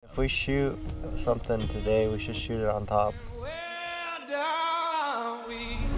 If we shoot something today, we should shoot it on top. Where down we